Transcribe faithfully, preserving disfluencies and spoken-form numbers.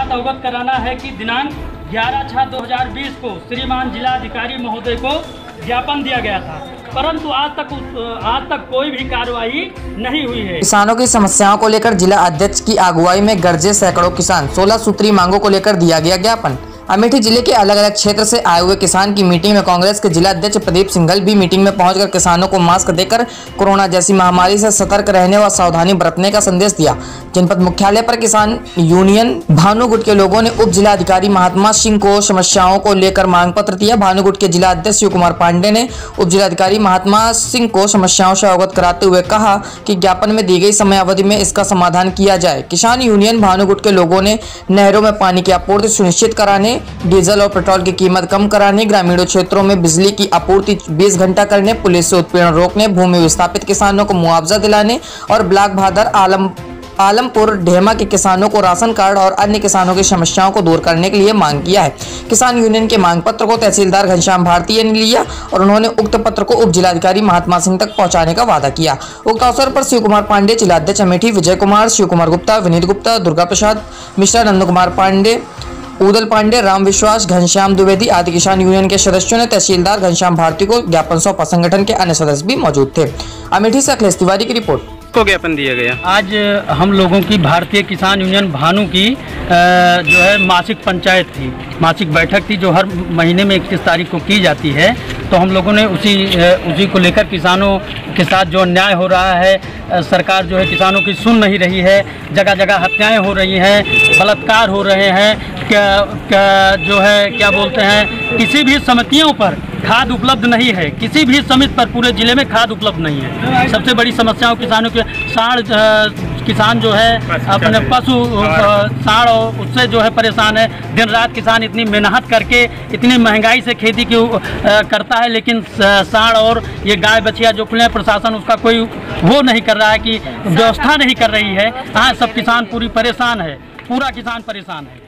बात अवगत कराना है कि दिनांक ग्यारह छह दो हज़ार बीस को श्रीमान जिलाधिकारी महोदय को ज्ञापन दिया गया था, परंतु आज तक आज तक कोई भी कार्रवाई नहीं हुई है। किसानों की समस्याओं को लेकर जिला अध्यक्ष की अगुवाई में गरजे सैकड़ों किसान, सोलह सूत्री मांगों को लेकर दिया गया ज्ञापन। अमेठी जिले के अलग अलग क्षेत्र से आए हुए किसान की मीटिंग में कांग्रेस के जिला अध्यक्ष प्रदीप सिंघल भी मीटिंग में पहुंचकर किसानों को मास्क देकर कोरोना जैसी महामारी से सतर्क रहने व सावधानी बरतने का संदेश दिया। जनपद मुख्यालय पर किसान यूनियन भानुगुट के लोगों ने उप जिलाधिकारी महात्मा सिंह को समस्याओं को लेकर मांग पत्र दिया। भानुगुट के जिला अध्यक्ष शिव कुमार पांडे ने उप जिलाधिकारी महात्मा सिंह को समस्याओं से अवगत कराते हुए कहा कि ज्ञापन में दी गई समय अवधि में इसका समाधान किया जाए। किसान यूनियन भानुगुट के लोगों ने नहरों में पानी की आपूर्ति सुनिश्चित कराने, डीजल और पेट्रोल की कीमत कम कराने, ग्रामीण क्षेत्रों में बिजली की आपूर्ति बीस घंटा करने, पुलिस से उत्पीड़न रोकने, भूमि विस्थापित किसानों को मुआवजा दिलाने और ब्लॉक भादर आलम आलमपुर ढेमा के किसानों को राशन कार्ड और अन्य किसानों की समस्याओं को दूर करने के लिए मांग किया है। किसान यूनियन के मांग पत्र को तहसीलदार घनश्याम भारती ने लिया और उन्होंने उक्त पत्र को उप जिलाधिकारी महात्मा सिंह तक पहुंचाने का वादा किया। उक्त अवसर पर शिव कुमार पांडे, जिलाध्यक्ष अमेठी विजय कुमार, शिव कुमार गुप्ता, विनीत गुप्ता, दुर्गा प्रसाद मिश्रा, नंद कुमार पांडे, उदल पांडे, राम विश्वास, घनश्याम द्विवेदी आदि किसान यूनियन के सदस्यों ने तहसीलदार घनश्याम भारती को ज्ञापन सौंपा। संगठन के अन्य सदस्य भी मौजूद थे। अमेठी से अखिलेश तिवारी की रिपोर्ट। को ज्ञापन दिया गया। आज हम लोगों की भारतीय किसान यूनियन भानु की जो है मासिक पंचायत थी, मासिक बैठक थी जो हर महीने में इक्कीस तारीख को की जाती है। तो हम लोगों ने उसी उसी को लेकर किसानों के साथ जो अन्याय हो रहा है, सरकार जो है किसानों की सुन नहीं रही है, जगह जगह हत्याएं हो रही हैं, बलात्कार हो रहे हैं, क्या, क्या जो है क्या बोलते हैं, किसी भी समितियों पर खाद उपलब्ध नहीं है, किसी भी समिति पर पूरे जिले में खाद उपलब्ध नहीं है। सबसे बड़ी समस्याओं किसानों के साढ़ किसान जो है अपने पशु साढ़ उससे जो है परेशान है। दिन रात किसान इतनी मेहनत करके इतनी महंगाई से खेती की करता है, लेकिन साढ़ और ये गाय बछिया जो खुले प्रशासन उसका कोई वो नहीं कर रहा है कि व्यवस्था नहीं कर रही है। हाँ, सब किसान पूरी परेशान है, पूरा किसान परेशान है।